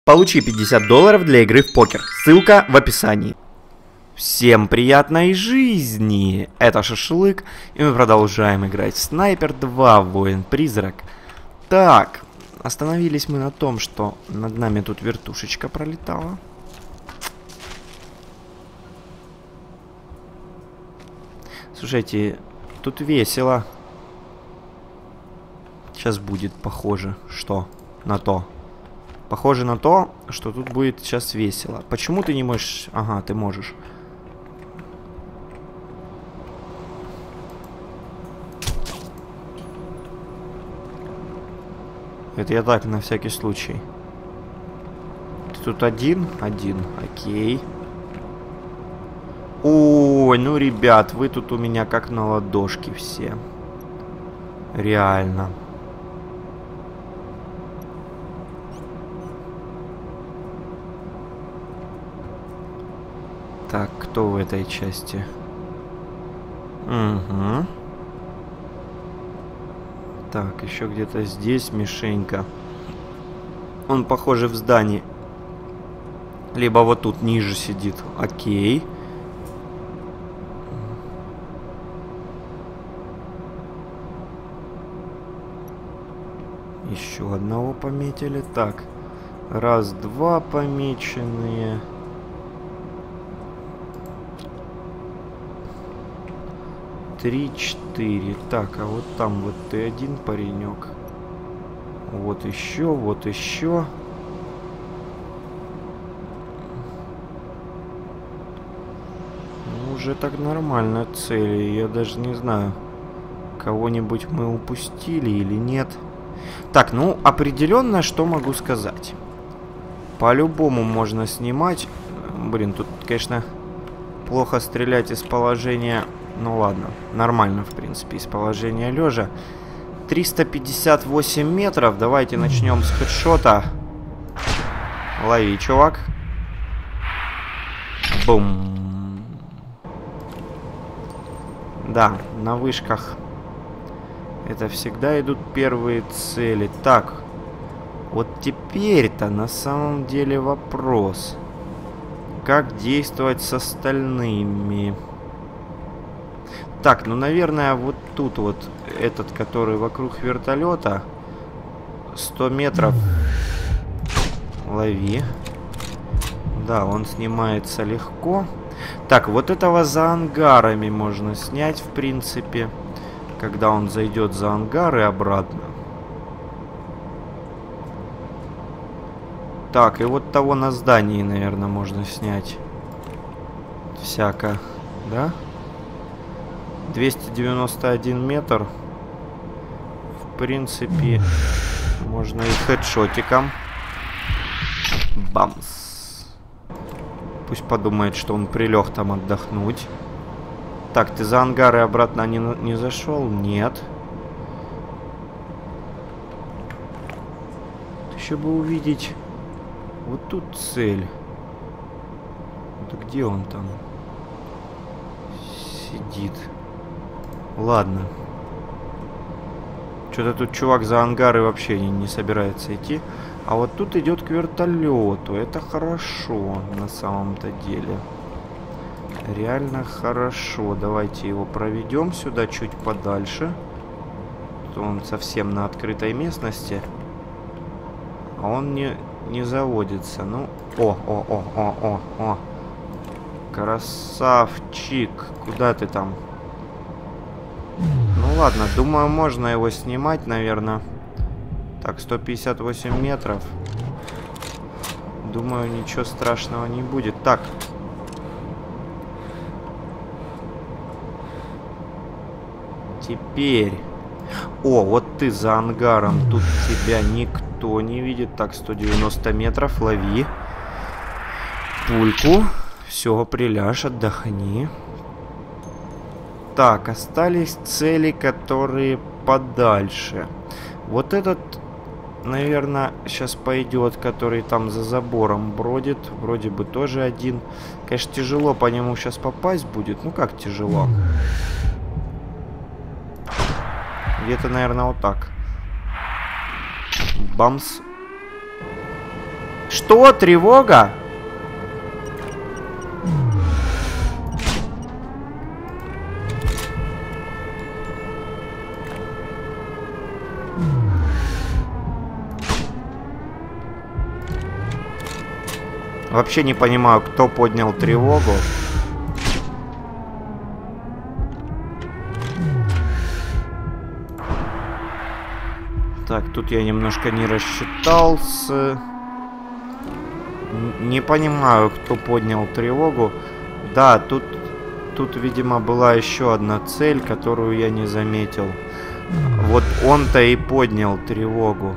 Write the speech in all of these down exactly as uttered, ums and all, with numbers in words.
Получи пятьдесят долларов для игры в покер. Ссылка в описании. Всем приятной жизни! Это Шашлык, и мы продолжаем играть в Снайпер два Воин-Призрак. Так, остановились мы на том, что над нами тут вертушечка пролетала. Слушайте, тут весело. Сейчас будет похоже, что на то. Похоже на то, что тут будет сейчас весело. Почему ты не можешь? Ага, ты можешь. Это я так, на всякий случай. Ты тут один? Один. Окей. Ой, ну, ребят, вы тут у меня как на ладошке все. Реально. Так, кто в этой части? Угу. Так, еще где-то здесь мишенька. Он, похоже, в здании. Либо вот тут ниже сидит. Окей. Еще одного пометили. Так. Раз, два помеченные. Три, четыре. Так, а вот там вот ты один паренек. Вот еще, вот еще. Ну, уже так нормально цели. Я даже не знаю, кого-нибудь мы упустили или нет. Так, ну, определенно, что могу сказать. По-любому можно снимать. Блин, тут, конечно, плохо стрелять из положения... Ну ладно, нормально, в принципе, из положения лежа. триста пятьдесят восемь метров. Давайте начнем с хедшота. Лови, чувак. Бум. Да, на вышках это всегда идут первые цели. Так, вот теперь-то на самом деле вопрос. Как действовать с остальными? Так, ну, наверное, вот тут вот этот, который вокруг вертолета. сто метров. Лови. Да, он снимается легко. Так, вот этого за ангарами можно снять, в принципе. Когда он зайдет за ангар и обратно. Так, и вот того на здании, наверное, можно снять. Всяко, да? двести девяносто один метр. В принципе, можно и хедшотиком. Бамс. Пусть подумает, что он прилег там отдохнуть. Так, ты за ангар и обратно не, не зашел? Нет. Еще бы увидеть. Вот тут цель. Да где он там? Сидит. Ладно. Что-то тут чувак за ангары вообще не, не собирается идти. А вот тут идет к вертолету. Это хорошо на самом-то деле. Реально хорошо. Давайте его проведем сюда чуть подальше. То он совсем на открытой местности. А он не, не заводится. Ну, о, о, о, о, о, о. Красавчик. Куда ты там? Ну ладно, думаю, можно его снимать, наверное. Так, сто пятьдесят восемь метров. Думаю, ничего страшного не будет. Так. Теперь. О, вот ты за ангаром. Тут тебя никто не видит. Так, сто девяносто метров. Лови. Пульку. Все, приляжь, отдохни. Так, остались цели, которые подальше. Вот этот, наверное, сейчас пойдет, который там за забором бродит. Вроде бы тоже один. Конечно, тяжело по нему сейчас попасть будет. Ну, как тяжело? Где-то, наверное, вот так. Бамс. Что? Тревога? Вообще не понимаю, кто поднял тревогу. Так, тут я немножко не рассчитался. Не понимаю, кто поднял тревогу. Да, тут, тут, видимо, была еще одна цель, которую я не заметил. Вот он-то и поднял тревогу.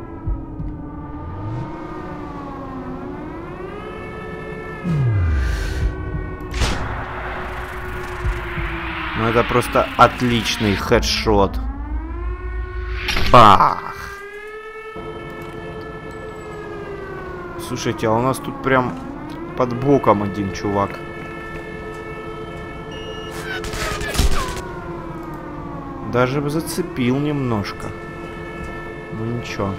Ну, это просто отличный хедшот. Бах! Слушайте, а у нас тут прям под боком один чувак. Даже зацепил немножко. Ну ничего.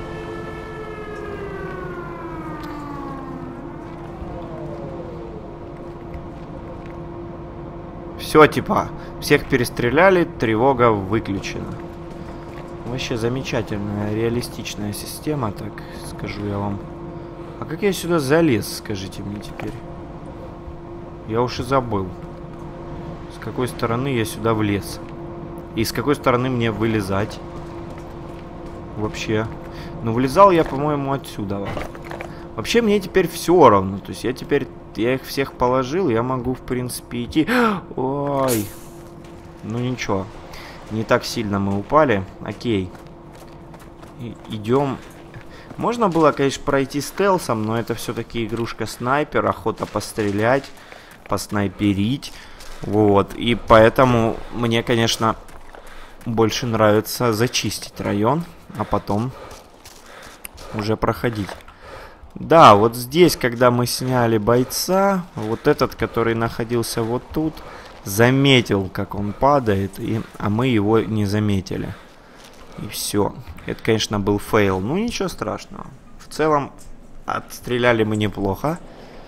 Все, типа, всех перестреляли, тревога выключена. Вообще замечательная, реалистичная система, так скажу я вам. А как я сюда залез, скажите мне теперь? Я уж и забыл. С какой стороны я сюда влез? И с какой стороны мне вылезать? Вообще. Ну, вылезал я, по-моему, отсюда. Вообще, мне теперь все равно. То есть я теперь... Я их всех положил, я могу, в принципе, идти... Ой. Ну, ничего. Не так сильно мы упали. Окей. И идем... Можно было, конечно, пройти стелсом, но это все-таки игрушка снайпер, охота пострелять, поснайперить. Вот. И поэтому мне, конечно, больше нравится зачистить район, а потом уже проходить. Да, вот здесь, когда мы сняли бойца, вот этот, который находился вот тут, заметил, как он падает, и, а мы его не заметили. И все. Это, конечно, был фейл. Ну, ничего страшного. В целом, отстреляли мы неплохо.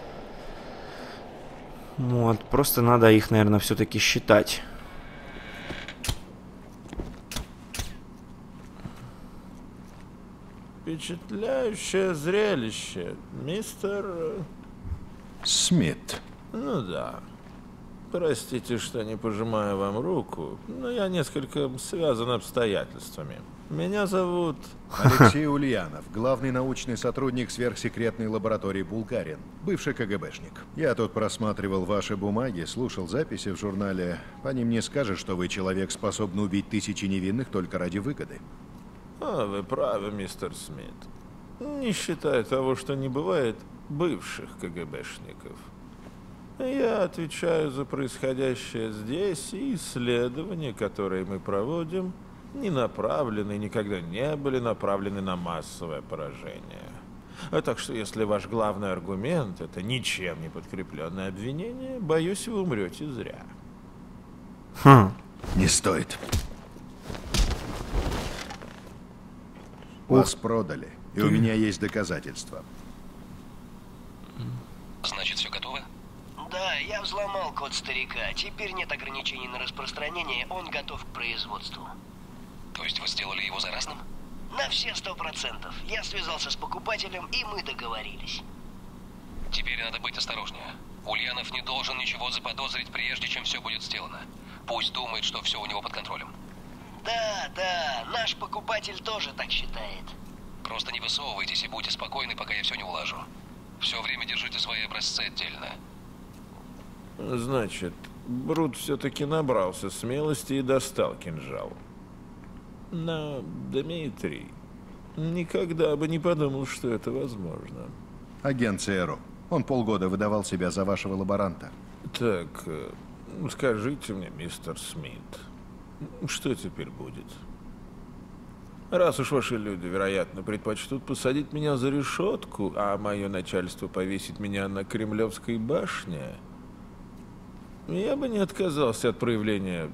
Вот, просто надо их, наверное, все-таки считать. Впечатляющее зрелище, мистер... Смит. Ну да. Простите, что не пожимаю вам руку, но я несколько связан обстоятельствами. Меня зовут... Алексей Ульянов, главный научный сотрудник сверхсекретной лаборатории «Булгарин», бывший КГБшник. Я тут просматривал ваши бумаги, слушал записи в журнале. По ним не скажешь, что вы человек, способный убить тысячи невинных только ради выгоды. А, вы правы, мистер Смит. Не считая того, что не бывает бывших КГБшников. Я отвечаю за происходящее здесь, и исследования, которые мы проводим, не направлены и никогда не были направлены на массовое поражение. А так что, если ваш главный аргумент — это ничем не подкрепленное обвинение, боюсь, вы умрете зря. Хм. Не стоит. Вас продали, и у меня есть доказательства. Значит, все готово? Да, я взломал код старика. Теперь нет ограничений на распространение, он готов к производству. То есть вы сделали его заразным? На все сто процентов. Я связался с покупателем, и мы договорились. Теперь надо быть осторожнее. Ульянов не должен ничего заподозрить, прежде чем все будет сделано. Пусть думает, что все у него под контролем. Да, да, наш покупатель тоже так считает. Просто не высовывайтесь и будьте спокойны, пока я все не улажу. Все время держите свои образцы отдельно. Значит, Брут все-таки набрался смелости и достал кинжал. Но, Дмитрий, никогда бы не подумал, что это возможно. Агент ЦРУ. Он полгода выдавал себя за вашего лаборанта. Так, скажите мне, мистер Смит, что теперь будет? Раз уж ваши люди, вероятно, предпочтут посадить меня за решетку, а мое начальство повесит меня на Кремлевской башне, я бы не отказался от проявления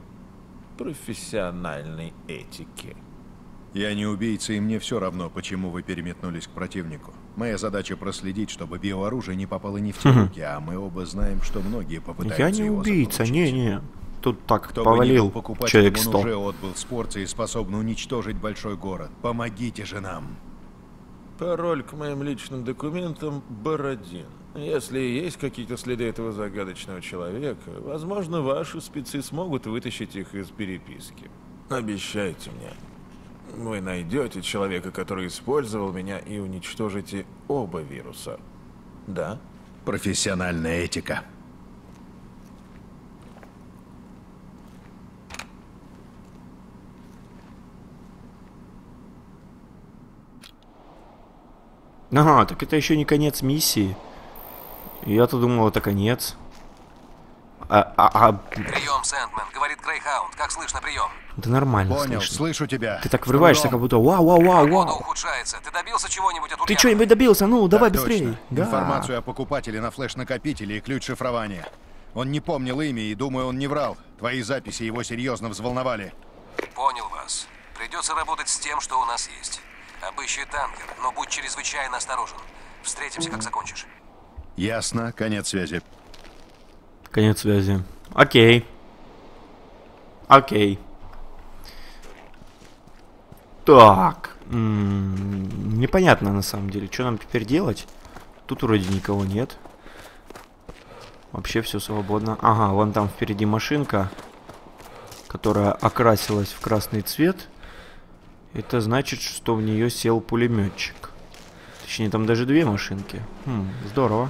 профессиональной этики. Я не убийца, и мне все равно, почему вы переметнулись к противнику. Моя задача проследить, чтобы биооружие не попало не в те руки, а мы оба знаем, что многие попытаются Я не его убийца, заполучить. не-не. Тут так Кто бы ни повалил был покупателем, человек он сто. уже отбыл с порцией, способный уничтожить большой город. Помогите же нам. Пароль к моим личным документам Бородин. Если есть какие-то следы этого загадочного человека, возможно, ваши спецы смогут вытащить их из переписки. Обещайте мне, вы найдете человека, который использовал меня, и уничтожите оба вируса. Да? Профессиональная этика. Ага, так это еще не конец миссии. Я-то думал, это конец. А, а, а... Прием, Сэндмен, говорит Грейхаунд. Как слышно, прием? Да нормально Понял, слышно. слышу тебя. Ты так врываешься, как будто вау, вау, вау, Погода вау. ухудшается. Ты добился чего-нибудь от Ты Ульяна? что-нибудь добился? Ну, давай Так быстрее. точно. Да. Информацию о покупателе на флеш-накопителе и ключ шифрования. Он не помнил имя и, думаю, он не врал. Твои записи его серьезно взволновали. Понял вас. Придется работать с тем, что у нас есть. Обыщи танкер, но будь чрезвычайно осторожен. Встретимся, как закончишь. Ясно, конец связи. Конец связи. Окей. Окей. Так. М-м, непонятно на самом деле, что нам теперь делать. Тут вроде никого нет. Вообще все свободно. Ага, вон там впереди машинка, которая окрасилась в красный цвет. Это значит, что в нее сел пулеметчик. Точнее, там даже две машинки. Хм, здорово.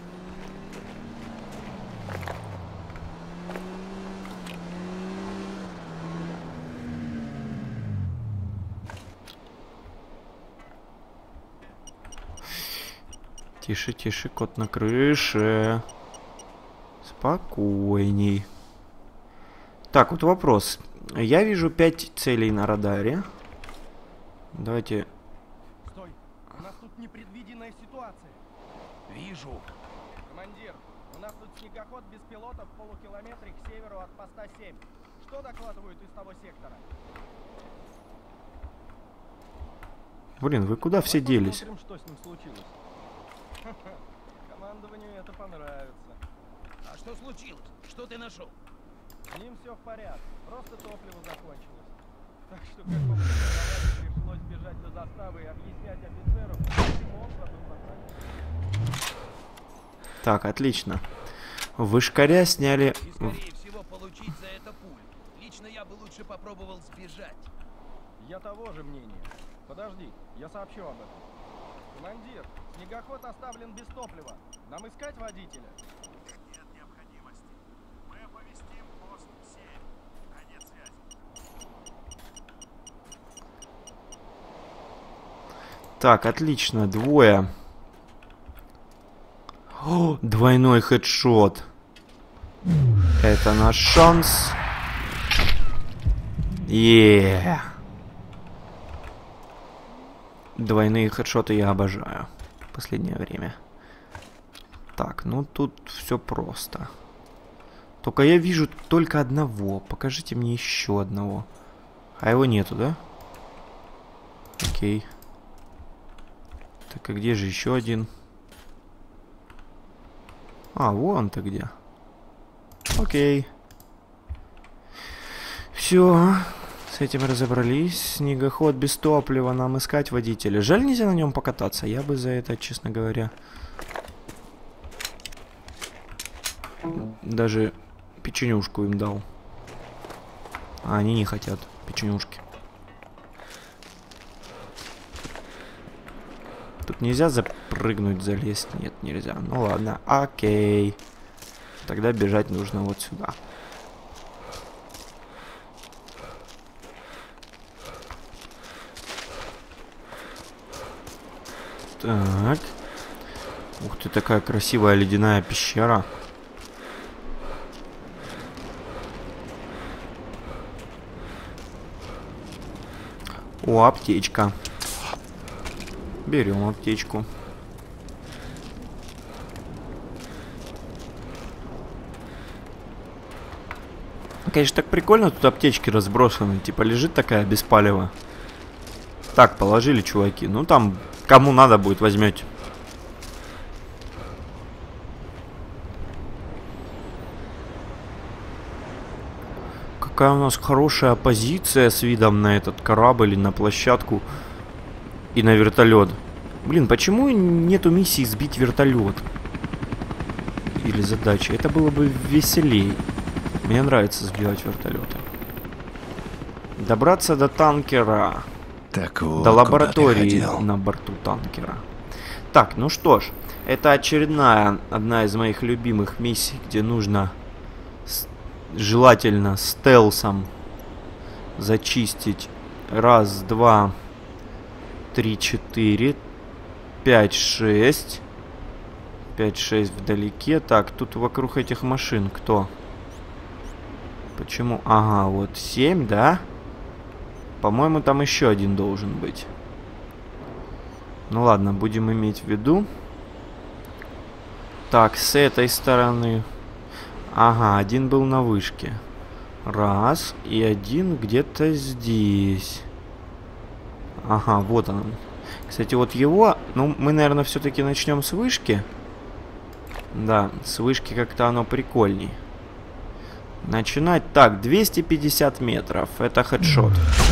Тише, тише, кот на крыше. Спокойней. Так, вот вопрос. Я вижу пять целей на радаре. Давайте... Стой! У нас тут непредвиденная ситуация. Вижу. Командир, у нас тут снегоход без пилота в полукилометре к северу от поста семь. Что докладывают из того сектора? Блин, вы куда все Давай делись? посмотрим, что с ним случилось. Ха-ха, командованию это понравится. А что случилось? Что ты нашел? С ним все в порядке, просто топливо закончилось. Так что, как по мне, пришлось бежать до заставы и объяснять офицеру, почему он забыл направить. Так, отлично. Вышкаря сняли... И, скорее всего, получить за это пуль. Лично я бы лучше попробовал сбежать. Я того же мнения. Подожди, я сообщу об этом. Командир, снегоход оставлен без топлива. Нам искать водителя? Нет необходимости. Мы оповестим пост семь. Конец связи. Так, отлично, двое. О, двойной хедшот. Это наш шанс. Еее. Двойные хедшоты я обожаю в последнее время. Так, ну тут все просто. Только я вижу только одного. Покажите мне еще одного. А его нету, да? Окей. Так, а где же еще один? А, вон ты где. Окей. Все. С этим разобрались. Снегоход без топлива. Нам искать водителя. Жаль, нельзя на нем покататься. Я бы за это, честно говоря, даже печенюшку им дал. А они не хотят печенюшки. Тут нельзя запрыгнуть, залезть? Нет, нельзя. Ну ладно, окей. Тогда бежать нужно вот сюда. Так. Ух ты, такая красивая ледяная пещера. О, аптечка. Берем аптечку. Конечно, так прикольно, тут аптечки разбросаны. Типа лежит такая без палева. Так, положили, чуваки. Ну там Кому надо будет, возьмете. Какая у нас хорошая позиция с видом на этот корабль и на площадку и на вертолет. Блин, почему нету миссии сбить вертолет? Или задачи? Это было бы веселее. Мне нравится сбивать вертолеты. Добраться до танкера. Так вот, До лаборатории на борту танкера. Так, ну что ж. Это очередная, одна из моих любимых миссий, где нужно с, желательно стелсом зачистить. Раз, два, три, четыре, пять, шесть. пять, шесть вдалеке. Так, тут вокруг этих машин кто? Почему? Ага, вот семь, да? По-моему, там еще один должен быть. Ну ладно, будем иметь в виду. Так, с этой стороны. Ага, один был на вышке. Раз. И один где-то здесь. Ага, вот он. Кстати, вот его... Ну, мы, наверное, все-таки начнем с вышки. Да, с вышки как-то оно прикольней. Начинать. Так, двести пятьдесят метров. Это хедшот.